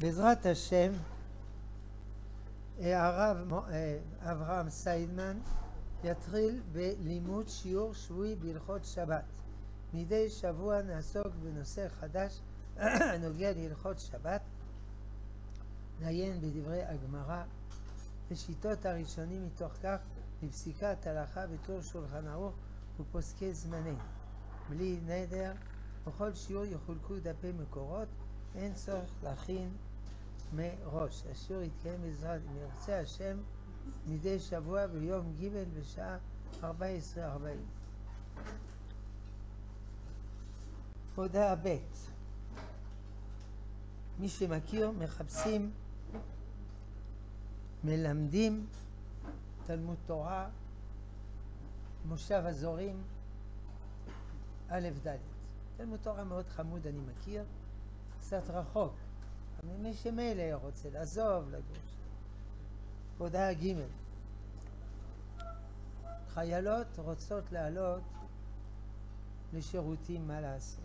בעזרת השם, הרב אברהם סיידמן יתחיל בלימוד שיעור שבועי בהלכות שבת. מדי שבוע נעסוק בנושא חדש הנוגע להלכות שבת, נעיין בדברי הגמרא, בשיטות הראשונים מתוך כך בפסיקת הלכה בטור שולחן ערוך ופוסקי זמני. בלי נדר, בכל שיעור יחולקו דפי מקורות, אין צורך להכין מראש. השיעור יתקיים בעזרת אם ירצה השם מדי שבוע ביום ג' בשעה 14:40. הודעה ב'. מי שמכיר, מחפשים, מלמדים תלמוד תורה, מושב הזורים, א' ד'. תלמוד תורה מאוד חמוד, אני מכיר, קצת רחוק. אבל מי שמילא רוצה לעזוב, לגוש. הודעה ג'. חיילות רוצות לעלות לשירותים, מה לעשות?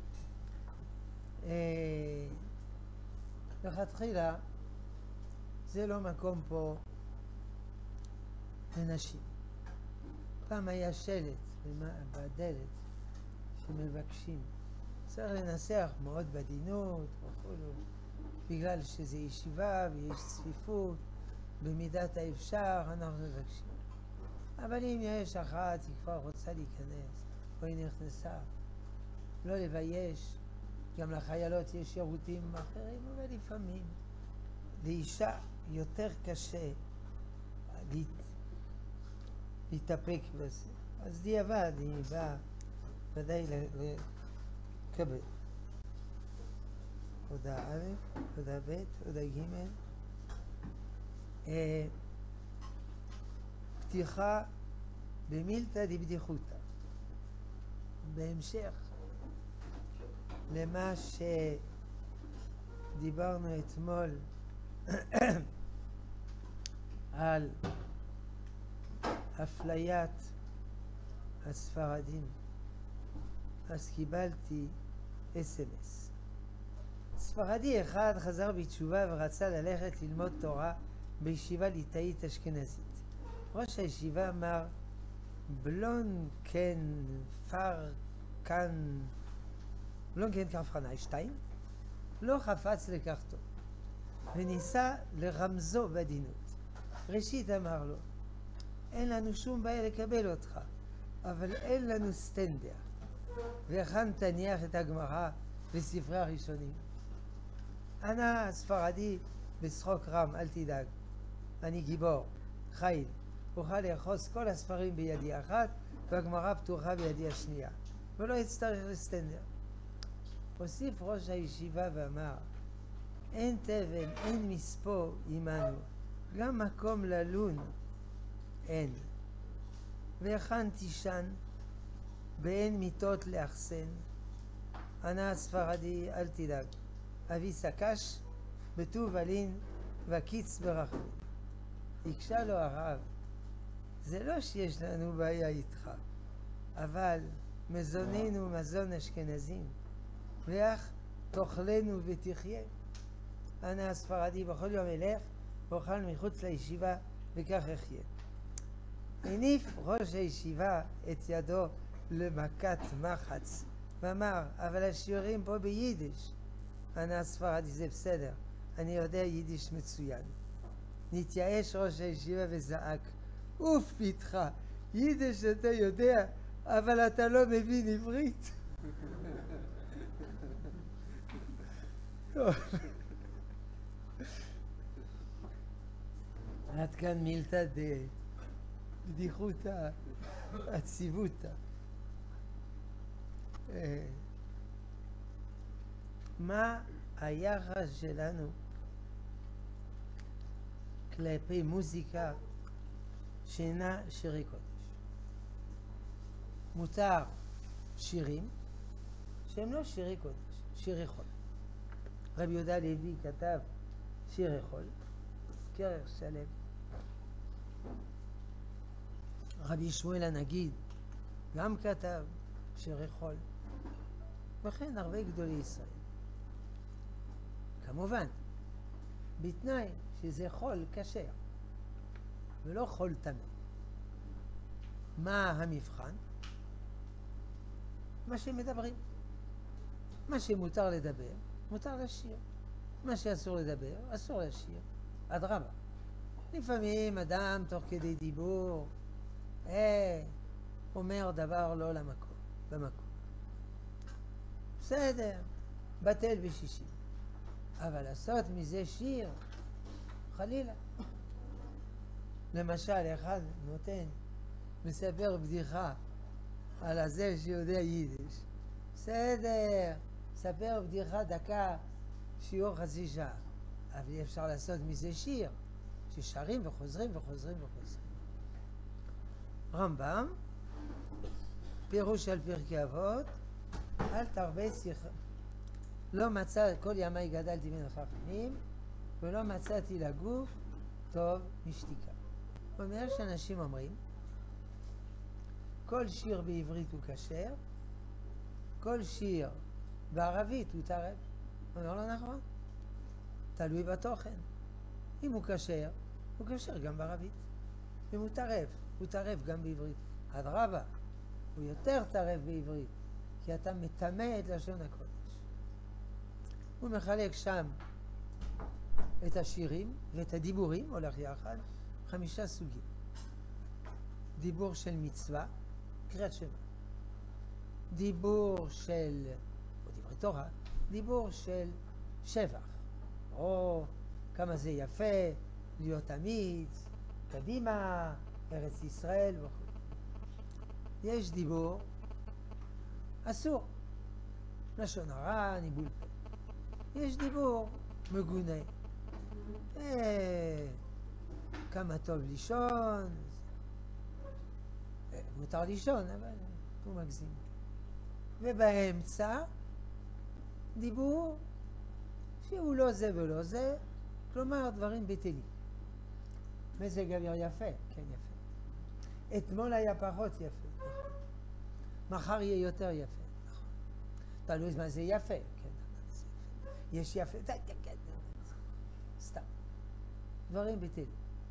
לכתחילה זה לא מקום פה לנשים. פעם היה שלט בדלת שמבקשים. צריך לנסח מאוד בדינות וכולו, בגלל שזה ישיבה ויש צפיפות, במידת האפשר אנחנו מבקשים. אבל אם יש אחת היא כבר רוצה להיכנס או היא נכנסה, לא לבייש. גם לחיילות יש שירותים אחרים, אבל לפעמים לאישה יותר קשה להתאפק בזה. אז דיעבד היא באה ודאי לקבל. הודעה א', הודעה ב', הודעה ג'. פתיחה במילתא דבדיחותא. בהמשך למה שדיברנו אתמול על אפליית הספרדים, אז קיבלתי SMS. ספרדי אחד חזר בתשובה ורצה ללכת ללמוד תורה בישיבה ליטאית אשכנזית. ראש הישיבה אמר, בלונקן קרפרניישטיין לא חפץ לכך טוב וניסה לרמזו בדינות. ראשית אמר לו, אין לנו שום בעיה לקבל אותך, אבל אין לנו סטנדר, והכן תניח את הגמרא וספרי הראשונים. אנא ספרדי בשחוק רם, אל תדאג, אני גיבור, חיל, אוכל לאחוז כל הספרים בידי אחת והגמרא פתוחה בידי השנייה, ולא יצטרך לסטנדר. הוסיף ראש הישיבה ואמר, אין תבן, אין מספו עמנו, גם מקום ללון אין. והכן תישן, באין מיטות לאחסן. אנא ספרדי, אל תדאג, אבי סקש בטוב אלין וקיץ ברחמים. הקשה לו הרב, זה לא שיש לנו בעיה איתך, אבל מזוננו מזון אשכנזים, ואך תאכלנו ותחיה. אנא הספרדי בכל יום אלך ואוכל מחוץ לישיבה וכך אחיה. הניף ראש הישיבה את ידו למכת מחץ ואמר, אבל השיעורים פה ביידיש. אנא הספרדי, זה בסדר, אני יודע יידיש מצוין. נתייאש ראש הישיבה וזעק, אוף פיתך, יידיש אתה יודע, אבל אתה לא מבין עברית. עד כאן מילתא דבדיחותא עציבותא. מה היחס שלנו כלפי מוזיקה שאינה שירי קודש? מותר שירים שהם לא שירי קודש, שירי חול. רבי יהודה לוי כתב שירי חול, כרך שלם. רבי שמואל הנגיד גם כתב שירי חול. וכן הרבה גדולי ישראל. כמובן בתנאי שזה חול כשר, ולא חול טמא. מה המבחן? מה שמדברים. מה שמותר לדבר, מותר לשיר. מה שאסור לדבר, אסור לשיר. אדרבה. לפעמים אדם תוך כדי דיבור, אומר דבר לא במקום. בסדר, בטל בשישים. אבל לעשות מזה שיר, חלילה. למשל, אחד מספר בדיחה על הזה שיודע יידיש. בסדר, ספר בדיחה דקה, שיעור חצי שעה. אבל אי אפשר לעשות מזה שיר, ששרים וחוזרים וחוזרים וחוזרים. רמב"ם, פירוש על פרקי אבות, אל תרבה שיחה. לא מצא, כל ימי גדלתי בין החכמים, ולא מצאתי לגוף טוב משתיקה. זאת אומרת שאנשים אומרים, כל שיר בעברית הוא כשר, כל שיר בערבית הוא טרף. הוא אומר לא נכון, תלוי בתוכן. אם הוא כשר, הוא כשר גם בערבית. אם הוא טרף, הוא טרף גם בעברית. אדרבה, הוא יותר טרף בעברית, כי אתה מטמא את לשון הקודש. הוא מחלק שם את השירים ואת הדיבורים, הולך יחד, 5 סוגים. דיבור של מצווה, קריאת שמע. דיבור של, או דברי תורה, דיבור של שבח. או כמה זה יפה, להיות אמיץ, קדימה, ארץ ישראל וכו'. יש דיבור אסור, לשון הרע, ניבול פה. יש דיבור מגונה. כמה טוב לישון, מותר לישון, אבל הוא מגזים. ובאמצע דיבור שהוא לא זה ולא זה, כלומר דברים בטלים. מזג אוויר יפה, כן יפה. אתמול היה פחות יפה, נכון. מחר יהיה יותר יפה, נכון. תלוי מה זה יפה, כן. יש יפה, סתם. דברים בטלים.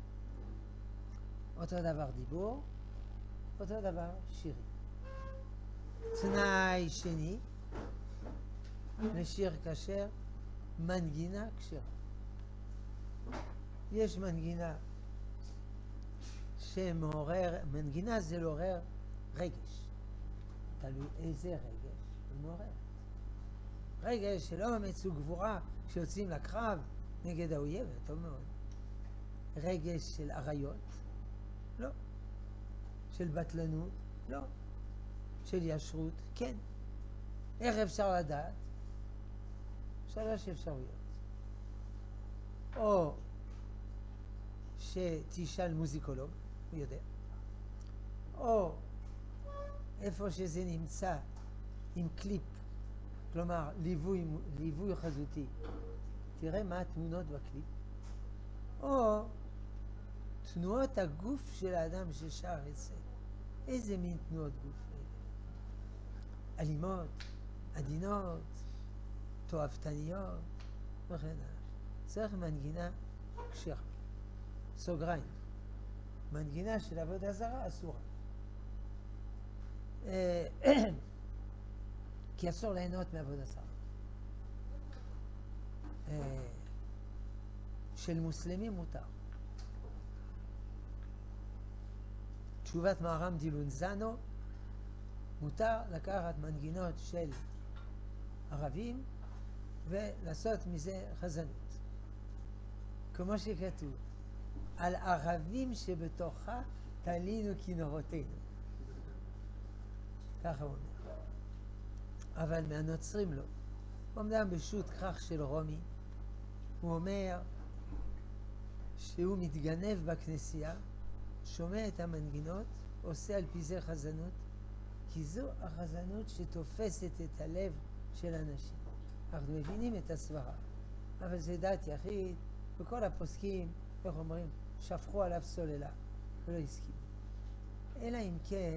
אותו דבר דיבור, אותו דבר שירים. תנאי שני, לשיר כשר, מנגינה כשרה. יש מנגינה שמעורר, מנגינה זה לעורר רגש. תלוי איזה רגש הוא מעורר. רגש של אומץ וגבורה שיוצאים לקרב נגד האויב, טוב מאוד. רגש של עריות? לא. של בטלנות? לא. של ישרות? כן. איך אפשר לדעת? 3 אפשרויות. או שתשאל מוזיקולוג, הוא יודע. או איפה שזה נמצא עם קליפ, כלומר ליווי חזותי. תראה מה התמונות בקליפ. או תנועות הגוף של האדם ששר את זה. איזה מין תנועות גוף? אלימות, עדינות, תועבתניות, וכן הלאה. צריך מנגינה כשרה. סוגריים. מנגינה של עבודה זרה אסורה. כי אסור ליהנות מעבודה זרה. של מוסלמים מותר. תשובת מהר"ם דילונזנו, מותר לקחת מנגינות של ערבים ולעשות מזה חזנות. כמו שכתוב, על ערבים שבתוכה תלינו כינורותינו. ככה הוא אומר. אבל מהנוצרים לא. הוא אומר בשו"ת כרך של רומי, הוא אומר שהוא מתגנב בכנסייה, שומע את המנגינות, עושה על פי זה חזנות, כי זו החזנות שתופסת את הלב של אנשים. אנחנו מבינים את הסברה, אבל זה דת יחיד, וכל הפוסקים, איך אומרים, שפכו עליו סוללה, ולא הסכימו. אלא אם כן,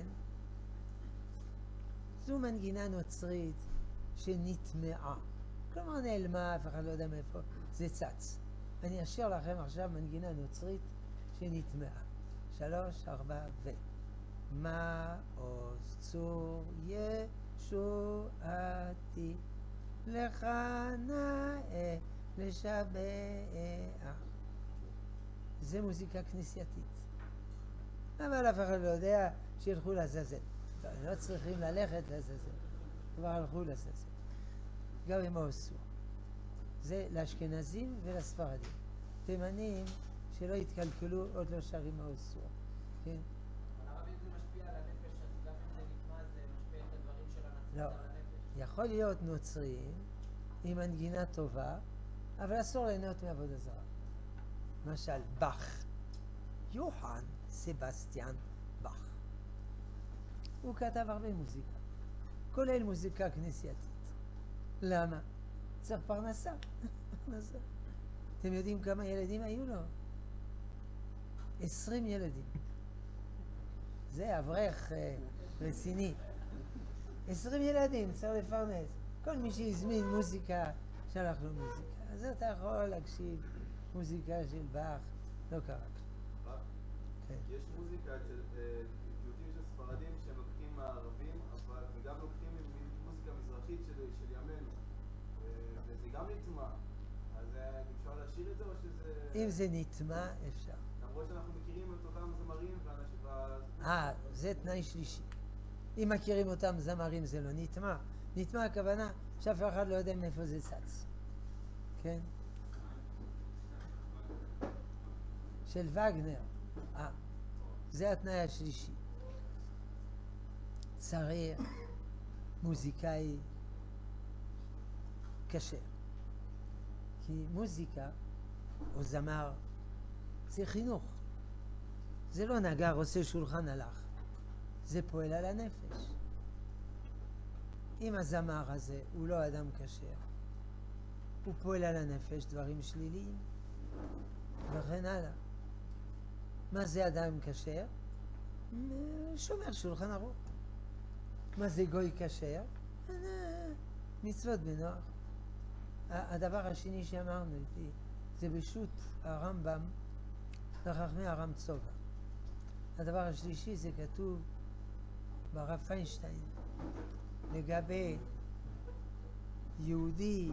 זו מנגינה נוצרית שנטמעה. כלומר נעלמה, אף אחד לא יודע מאיפה, זה צץ. אני אשאיר לכם עכשיו מנגינה נוצרית שנטמעה. 3, 4 ו... מעוז צור ישועתי, לך נאה לשבח. זה מוזיקה כנסייתית. אבל אף אחד לא יודע שילכו לעזאזל. לא צריכים ללכת לעזאזל. כבר הלכו לעזאזל. גם עם האוסור. זה לאשכנזים ולספרדים. תימנים שלא יתקלקלו עוד לא שרים האוסור. כן? אבל הרבי זה משפיע על הנפש, אז גם אם זה נטמע זה משפיע את הדברים של הנצרות לא. על הנפש. יכול להיות נוצרים עם מנגינה טובה, אבל אסור ליהנות מעבודה זרה. למשל, באך. יוחנן סבסטיאן באך. הוא כתב הרבה מוזיקה, כולל מוזיקה כנסייתית. למה? צריך פרנסה. אתם יודעים כמה ילדים היו לו? 20 ילדים. זה אברך רציני. 20 ילדים, צריך לפרנס. כל מי שהזמין מוזיקה, שלח לו מוזיקה. אז אתה יכול להקשיב מוזיקה של באך, לא קרה. יש מוזיקה של פיוטים של ספרדים שהם לוקחים מהערבים, אבל וגם לוקחים מוזיקה מזרחית של ימינו, וזה גם נטמע. אז אפשר להשאיר את זה או שזה... אם זה נטמע, אפשר. למרות שאנחנו מכירים את אותם זמרים זה תנאי שלישי. אם מכירים אותם זמרים זה לא נטמע. נטמע הכוונה שאף אחד לא יודע מאיפה זה צץ. כן? של וגנר. זה התנאי השלישי. צריך מוזיקאי כשר. כי מוזיקה או זמר זה חינוך. זה לא נגר עושה שולחן הלך. זה פועל על הנפש. אם הזמר הזה הוא לא אדם כשר, הוא פועל על הנפש דברים שליליים וכן הלאה. מה זה אדם כשר? שומר שולחן ערוך. מה זה גוי כשר? מצוות בנוח. הדבר השני שאמרנו זה בשו"ת הרמב"ם לחכמי הרם צובא. הדבר השלישי זה כתוב ברב פיינשטיין לגבי יהודי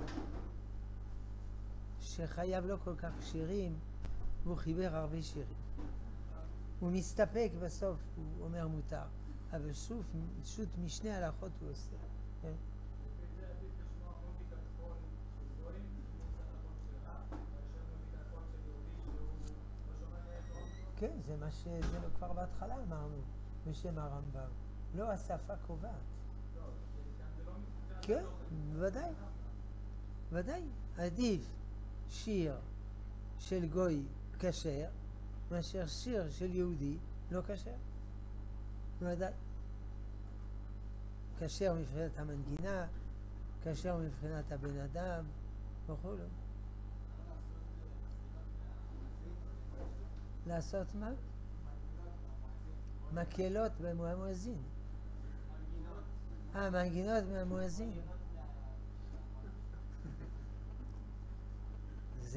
שחייב לא כל כך שירים והוא חיבר הרבה שירים. הוא מסתפק בסוף, הוא אומר מותר, אבל שו"ת משנה הלכות הוא עושה. כן? כן, זה מה שזה כבר בהתחלה אמרנו בשם הרמב"ם. לא השפה קובעת. כן, ודאי. ודאי. עדיף שיר של גוי כשר מאשר שיר של יהודי לא כשר. ודאי. כשר מבחינת המנגינה, כשר מבחינת הבן אדם וכו'. לעשות מה? מקהלות במואזין. מנגינות מהמואזין. זה...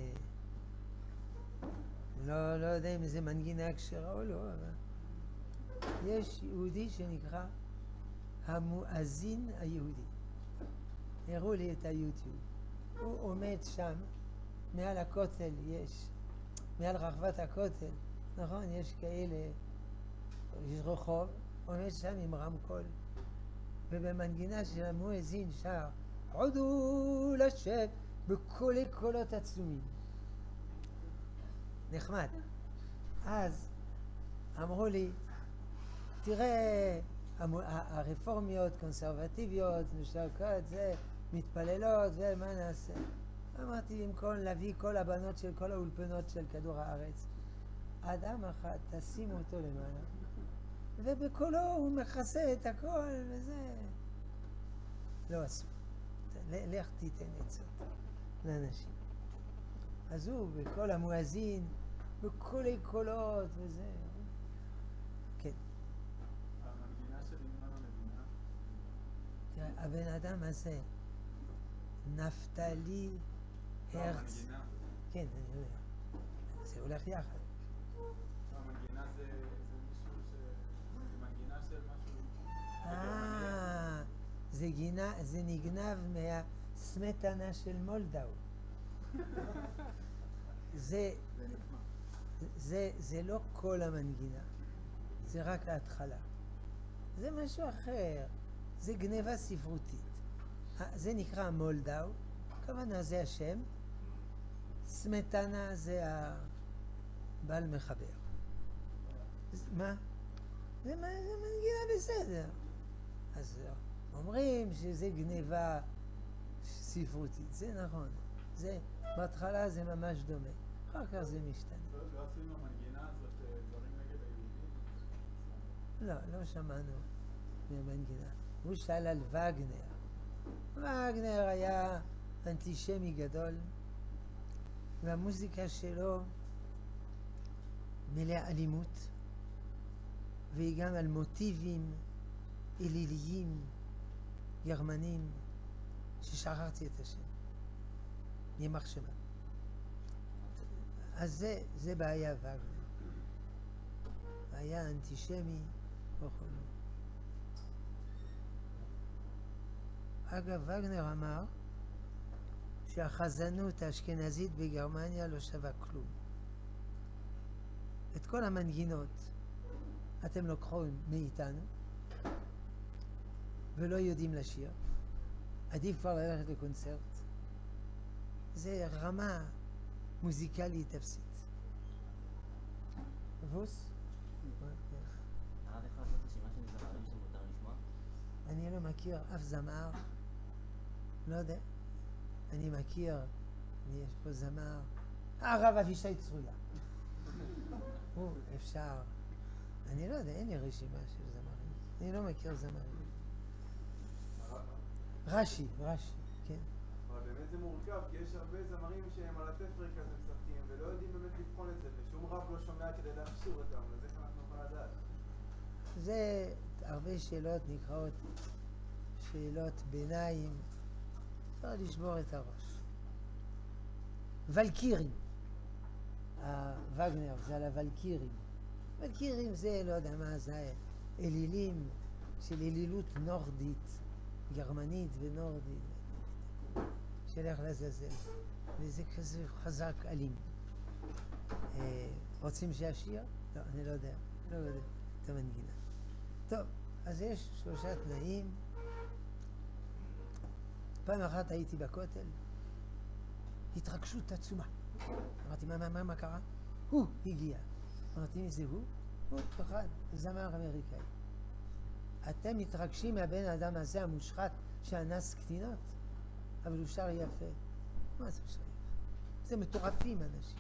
לא יודע אם זה מנגינה כשרה או לא, אבל... יש יהודי שנקרא המואזין היהודי. הראו לי את היוטיוב. הוא עומד שם, מעל הכותל יש, מעל רחבת הכותל, נכון? יש כאלה, יש רחוב, עומד שם עם רמקול, ובמנגינה של המואזין שר עודו לשב בקולי קולות עצומים. נחמד. אז אמרו לי, תראה, הרפורמיות, קונסרבטיביות, משתלקות, זה, מתפללות, ומה נעשה? אמרתי, במקום להביא כל הבנות של כל האולפנות של כדור הארץ, אדם אחד, תשימו אותו למעלה, ובקולו הוא מכסה את הכל, וזה... לא עשו. לך תיתן עצות לאנשים. אז הוא, בכל המואזין, בקולי קולות, וזה... כן. המנגינה של אימנו מדינה. תראה, הבן אדם הזה, נפתלי הרץ, כן, אני יודע. זה הולך יחד. המנגינה זה מישהו זה מנגינה של משהו... זה נגנב מהסמטנה של מולדאו. זה לא כל המנגינה, זה רק ההתחלה. זה משהו אחר, זה גניבה ספרותית. זה נקרא מולדאו, הכוונה זה השם, סמטנה זה הבעל מחבר. מה? זה מנגינה בסדר. אז אומרים שזה גניבה ספרותית, זה נכון. בהתחלה זה ממש דומה, אחר כך זה משתנה. לא עשינו המנגינה הזאת דברים נגד היהודים? לא שמענו מהמנגינה. הוא שאל על וגנר. וגנר היה אנטישמי גדול, והמוזיקה שלו מלאה אלימות, והיא גם על מוטיבים אליליים גרמנים ששכחתי את השם. יימח שמה. אז זה בעיה וגנר. היה אנטישמי וכו'. אגב, וגנר אמר שהחזנות האשכנזית בגרמניה לא שווה כלום. את כל המנגינות אתם לוקחים מאיתנו ולא יודעים לשיר. עדיף כבר ללכת לקונצרט. זה רמה מוזיקלית אפסית. ווס? הרב יכול לעשות רשימה של זמרים שמותר לשמוע? אני לא מכיר אף זמר, לא יודע. אני מכיר, יש פה זמר, הרב אבישי צרויה. אפשר. אני לא יודע, אין לי רשימה של זמרים. אני לא מכיר זמרים. רש"י, כן. אבל באמת זה מורכב, כי יש הרבה זמרים שהם על התפר כזה משחקים, ולא יודעים באמת לבחון את זה, ושום רב לא שומע כדי להכשיר אותם, אז איך אנחנו יכולים לדעת? זה הרבה שאלות נקראות שאלות ביניים, אפשר לשבור את הראש. ולקירים. וגנר זה על הוולקירים. ולקירים זה, לא יודע מה זה, אלילים של אלילות נורדית, גרמנית ונורדית, שלך לזלזל, וזה כזה חזק אלים. רוצים שישיר? לא, אני לא יודע את המנגינה. טוב, אז יש 3 תנאים. פעם אחת הייתי בכותל, התרגשות עצומה. אמרתי, מה קרה? הוא הגיע. אמרתי, מי זה הוא? הוא אחד, זמר אמריקאי. אתם מתרגשים מהבן האדם הזה המושחת שאנס קטינות? אבל הוא שר יפה. מה זה שר יפה? זה מטורפים אנשים.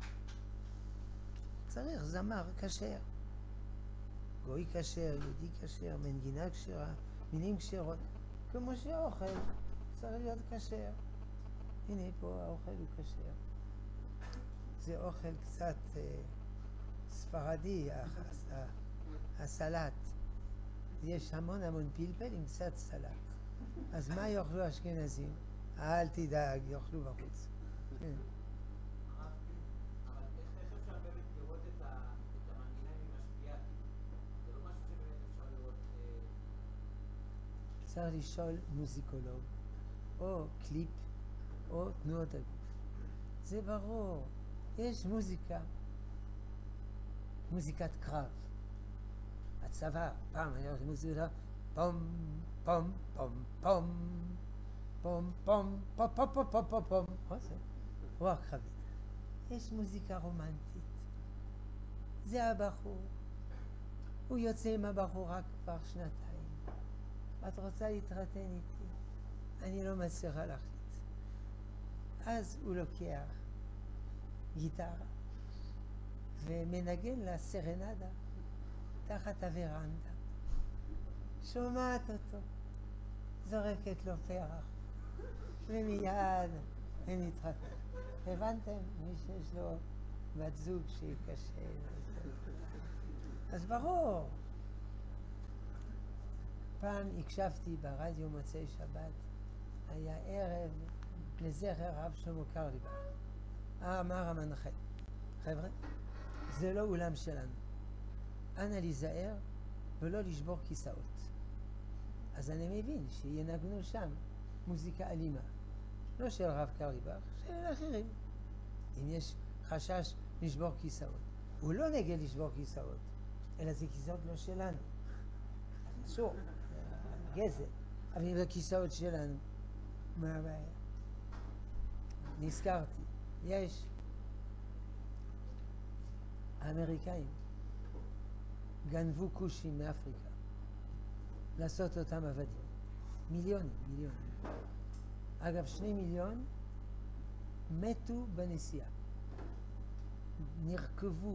צריך זמר כשר. גוי כשר, יהודי כשר, מנגינה כשרה, מילים כשרות. כמו שהאוכל צריך להיות כשר. הנה פה האוכל הוא כשר. זה אוכל קצת ספרדי, הסלט. יש המון פלפל עם קצת סלט. אז מה יאכלו אשכנזים? אל תדאג, יאכלו בחוץ. כן. אבל איך אפשר באמת לראות את המנגינה אם היא משפיעה? זה לא משהו שבאמת אפשר לראות... צריך לשאול מוזיקולוג, או קליפ, או תנועות הגוף. זה ברור. יש מוזיקת קרב. הצבא, פעם אני הולך למוזיקה, פום, פום, פום, פום, פום, פום, פום, פום, פום, פום, פום, פום. זה רוח קרבית. יש מוזיקה רומנטית. זה הבחור. הוא יוצא עם הבחור רק כבר 2 שנתיים. את רוצה להתחתן איתי? אני לא מצליחה להחליט. אז הוא לוקח גיטרה ומנגן לה סרנדה תחת הוורנדה. שומעת אותו, זורקת לו פרח, ומיד הם מתחתנים. הבנתם? מי שיש לו בת זוג שהיא קשה. אז ברור. פעם הקשבתי ברדיו מוצאי שבת, היה ערב לזכר הרב שלמה קרליבך. אמר המנחה, חבר'ה, זה לא אולם שלנו. אנא להיזהר ולא לשבור כיסאות. אז אני מבין שינגנו שם מוזיקה אלימה. לא של רב קרליבך, של אחרים. אם יש חשש לשבור כיסאות. הוא לא נגד לשבור כיסאות, אלא זה כיסאות לא שלנו. אסור, גזל. אבל אם זה כיסאות שלנו, מה הבעיה? נזכרתי, יש האמריקאים גנבו כושים מאפריקה לעשות אותם עבדים. מיליונים. אגב, 2 מיליון מתו בנסיעה. נרכבו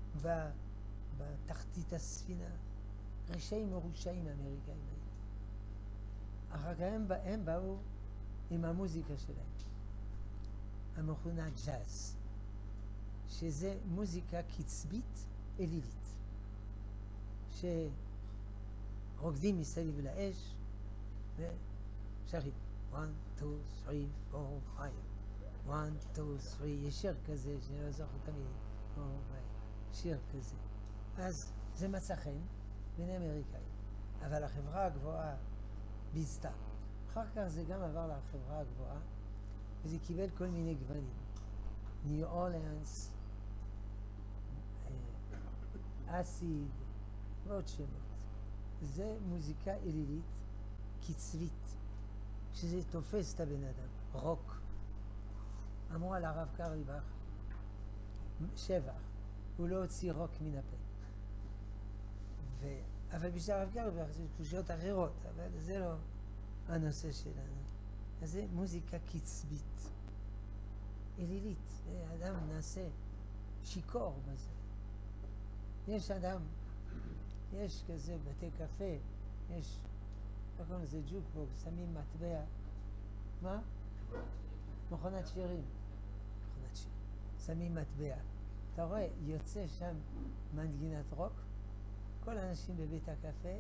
בתחתית הספינה. רשעים מרושעים האמריקאים האלה. אחר כך הם באו עם המוזיקה שלהם. המכונה ג'אז, שזה מוזיקה קצבית אלילית, שרוקדים מסביב לאש ושרים 1, 2, 3, 4, 5 1, 2, 3, יש שיר כזה שאני לא זוכר תמיד, שיר כזה. אז זה מצא חן בין האמריקאים, אבל החברה הגבוהה ביזתה. אחר כך זה גם עבר לחברה הגבוהה, וזה קיבל כל מיני גוונים. ניו אורלינס, אסיד, ועוד שמות. זה מוזיקה אלילית, קצבית, שזה תופס את הבן אדם, רוק. אמרו על הרב קרליבך, שבח, הוא לא הוציא רוק מן הפה. אבל בשביל הרב קרליבך זה קושיות אחרות, אבל זה לא הנושא שלנו. אז זה מוזיקה קצבית, אלילית. אדם נעשה שיקור בזה. יש אדם, יש כזה בתי קפה, יש, לא קוראים לזה ג'וקבוקס, שמים מטבע, מה? מכונת שירים. מכונת שירים. שמים מטבע. אתה רואה, יוצא שם מנגינת רוק, כל האנשים בבית הקפה,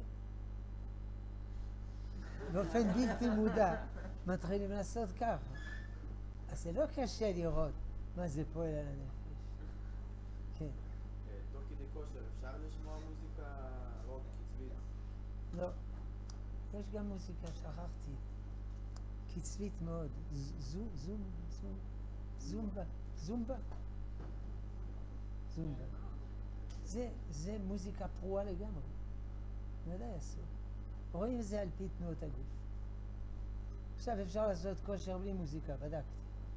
באופן בלתי מודע, מתחילים לעשות ככה. אז זה לא קשה לראות מה זה פועל על הנפש. כן. תוך כדי כושר, אפשר לשמוע מוזיקה רוק קצבית? לא. יש גם מוזיקה, שכחתי. קצבית מאוד. זומבה. זה מוזיקה פרועה לגמרי. ודאי אסור. רואים את זה על פי תנועות הגוף. עכשיו אפשר לעשות כושר בלי מוזיקה, בדקתי.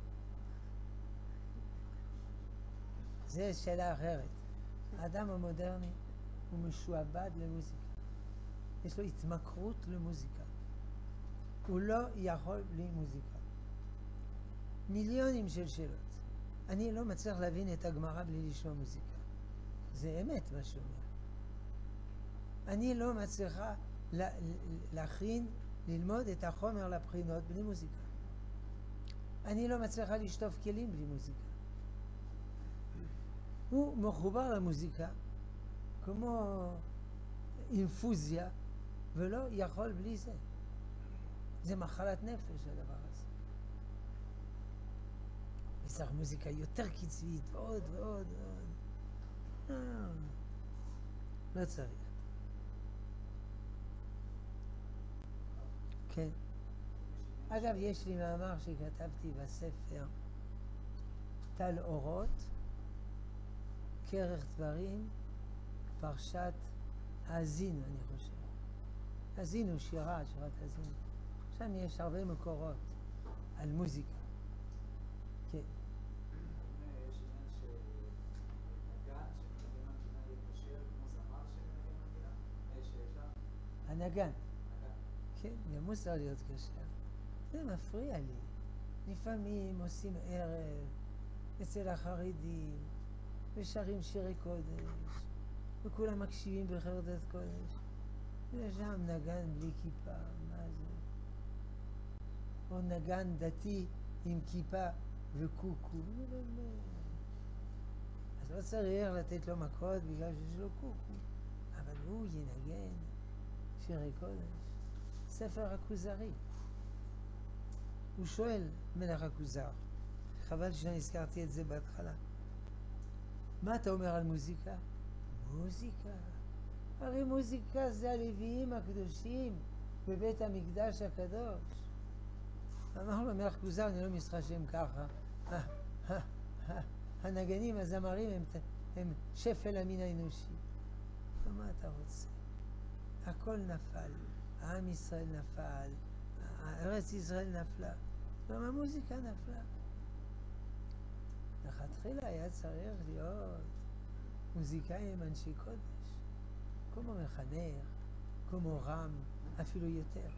זה שאלה אחרת. האדם המודרני הוא משועבד למוזיקה. יש לו התמכרות למוזיקה. הוא לא יכול בלי מוזיקה. מיליונים של שאלות. אני לא מצליח להבין את הגמרא בלי לשמוע מוזיקה. זה אמת מה שאומר. אני לא מצליחה להכין, ללמוד את החומר לבחינות בלי מוזיקה. אני לא מצליחה לשטוף כלים בלי מוזיקה. הוא מחובר למוזיקה כמו אינפוזיה, ולא יכול בלי זה. זה מחלת נפש הדבר הזה. וצריך מוזיקה יותר קצבית ועוד ועוד ועוד. לא צריך. כן. אגב, יש לי מאמר שכתבתי בספר טל אורות, כרך דברים, פרשת האזינו, אני חושב. האזינו, שירת האזינו. שם יש הרבה מקורות על מוזיקה. כן. יש עניין שנגן, שמנגן מנגינה יהיה כשר, כמו זמר שמנגן מנגינה? שאפשר? הנגן. כן, גם הוא צריך להיות כשר. זה מפריע לי. לפעמים עושים ערב אצל החרדים, ושרים שירי קודש, וכולם מקשיבים בחרדת קודש. ושם נגן בלי כיפה, מה זה? או נגן דתי עם כיפה וקוקו. אז לא צריך לתת לו מכות בגלל שיש לו קוקו, אבל הוא ינגן שירי קודש. ספר הכוזרי. הוא שואל מלך הכוזר, חבל שלא הזכרתי את זה בהתחלה. מה אתה אומר על מוזיקה? מוזיקה. הרי מוזיקה זה הלוויים הקדושים בבית המקדש הקדוש. אמר לו מלך כוזר, אני לא מתחשב ככה. הנגנים, הזמרים הם שפל המין האנושי. מה אתה רוצה? הכל נפל, העם ישראל נפל, ארץ ישראל נפלה, גם המוזיקה נפלה. לכתחילה היה צריך להיות מוזיקאים אנשי קודש, כמו מחנך, כמו רם, אפילו יותר.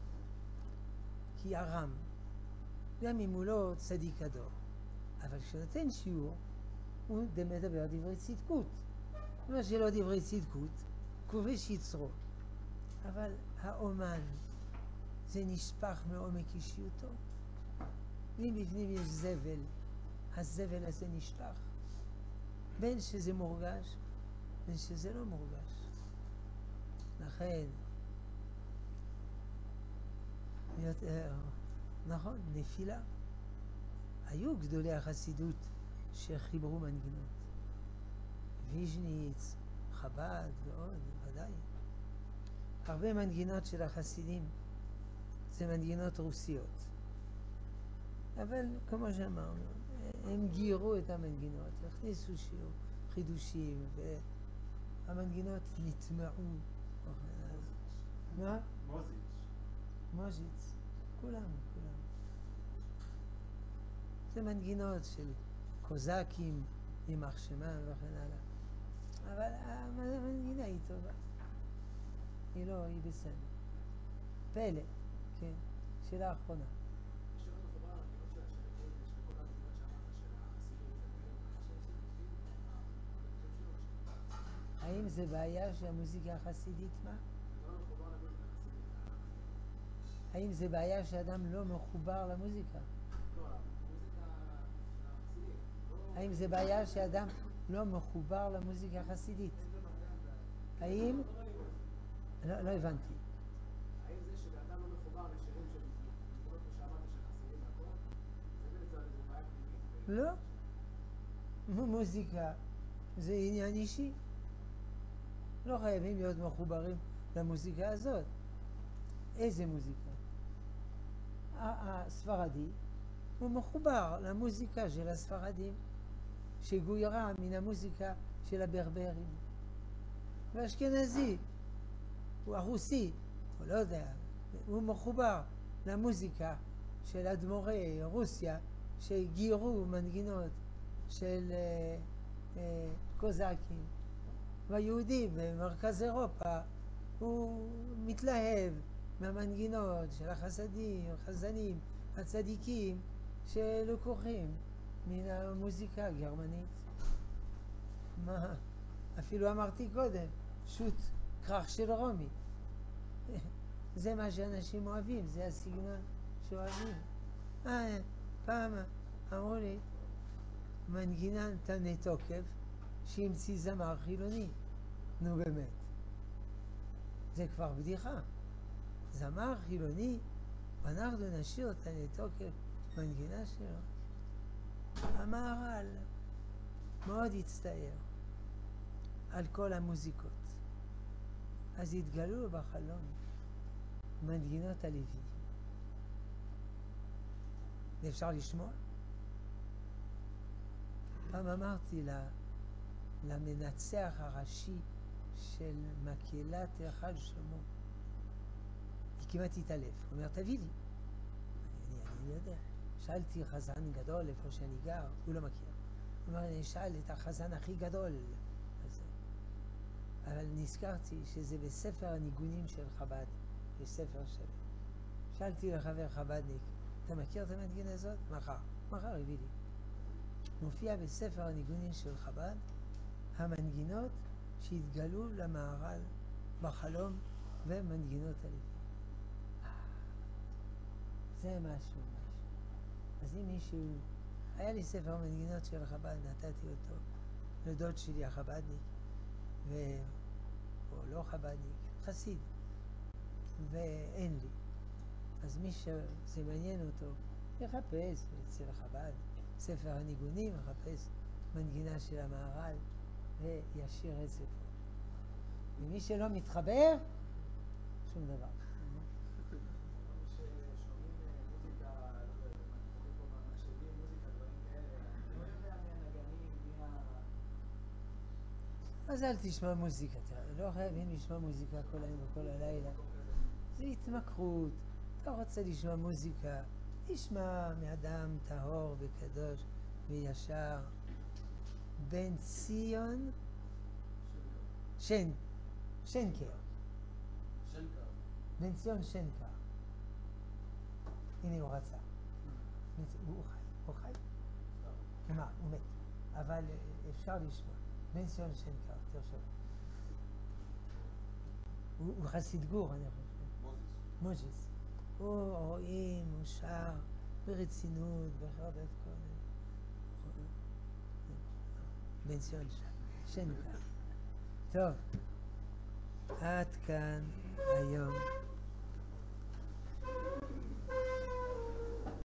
כי הרם, גם אם הוא לא צדיק הדור, אבל כשנותן שיעור, הוא מדבר דברי צדקות. מה שלא דברי צדקות, כובש יצרו. אבל האומן, זה נשפך מעומק אישיותו. אם בפנים יש זבל, הזבל הזה נשפך. בין שזה מורגש, בין שזה לא מורגש. לכן, נכון, נפילה. היו גדולי החסידות שחיברו מנגינות. ויז'ניץ, חב"ד ועוד, ודאי. הרבה מנגינות של החסידים זה מנגינות רוסיות. אבל כמו שאמרנו, הם גירו את המנגינות, הכניסו שיעור, חידושים, והמנגינות נטמעו. מה? מוזיץ. כולם. זה מנגינות של קוזקים, יימח שמם וכן הלאה. אבל המנגינה היא טובה. היא לא, היא בסדר. פלא, כן, שאלה אחרונה. האם זה בעיה שהמוזיקה החסידית מה? האם זה בעיה שאדם לא מחובר למוזיקה? האם זה בעיה שאדם לא מחובר למוזיקה החסידית? האם? לא הבנתי. האם זה שאדם לא מחובר לשירים של מזמורות כמו שאמרת של חסידים והכל, זה בעיה פנימית? לא. מוזיקה זה עניין אישי. לא חייבים להיות מחוברים למוזיקה הזאת. איזה מוזיקה? הספרדי הוא מחובר למוזיקה של הספרדים שגוירה מן המוזיקה של הברברים. והאשכנזי הוא הרוסי, הוא לא יודע, הוא מחובר למוזיקה של אדמו"רי רוסיה שגיירו מנגינות של קוזקים. והיהודי במרכז אירופה הוא מתלהב מהמנגינות של החזנים, הצדיקים שלקוחים מן המוזיקה הגרמנית. מה? אפילו אמרתי קודם, שוט כרך של רומי. זה מה שאנשים אוהבים, זה הסגנון שאוהבים. פעם אמרו לי, מנגינה תנה תוקף שהמציא זמר חילוני. נו באמת. זה כבר בדיחה. זמר חילוני, ואנחנו נשאיר תנה תוקף מנגינה שלו. המהר"ל מאוד הצטער על כל המוזיקות. אז התגלו בחלום מנגינות הלוי. ואפשר לשמוע? פעם אמרתי למנצח הראשי של מקהלת היכל שלמה, היא כמעט התעלף. הוא אומר, תביא לי. אני לא יודע. שאלתי חזן גדול איפה שאני גר, הוא לא מכיר. הוא אומר, אני אשאל את החזן הכי גדול. אבל נזכרתי שזה בספר הניגונים של חב"ד, יש ספר שלם. שאלתי לחבר חב"דניק, אתה מכיר את המנגינה הזאת? מחר הביא לי. מופיע בספר הניגונים של חב"ד המנגינות שהתגלו למהר"ל בחלום ומנגינות הלוי. זה משהו. אז אם מישהו, היה לי ספר מנגינות של חב"ד, נתתי אותו לדוד שלי החב"דניק, או לא חב"דניק, חסיד, ואין לי. אז מי שזה מעניין אותו, יחפש אצל חב"ד, ספר הניגונים, מחפש מנגינה של המהר"ל, וישיר את ספרו. ומי שלא מתחבר, שום דבר. ששומעים מוזיקה, לא יודע, מתחילים פה מהמחשבים, מוזיקה, דברים כאלה, לא יודע מי הנגנים, אז אל תשמע מוזיקה, לא חייבים לשמוע מוזיקה כל היום וכל הלילה. זה התמכרות. אתה רוצה לשמוע מוזיקה, תשמע מאדם טהור וקדוש וישר. בן ציון שנקר. בן ציון שנקר. הנה הוא רצה. הוא חי? כלומר, הוא מת. אבל אפשר לשמוע. בן ציון שנקר, תרשום. הוא חסיד גור, אני חושב. מוז'יס. הוא רואים, הוא שר ברצינות, בחרדת קודש. בן ציון שנקר. טוב, עד כאן היום.